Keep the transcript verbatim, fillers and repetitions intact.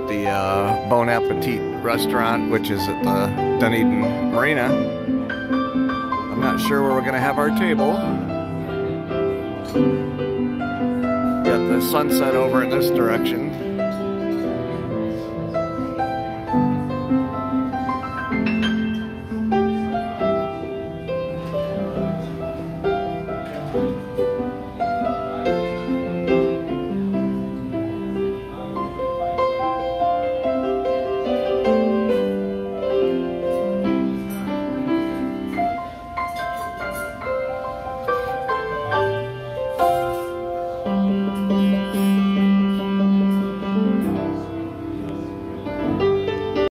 the uh, Bon Appetit restaurant, which is at the Dunedin Marina. I'm not sure where we're going to have our table. Got the sunset over in this direction.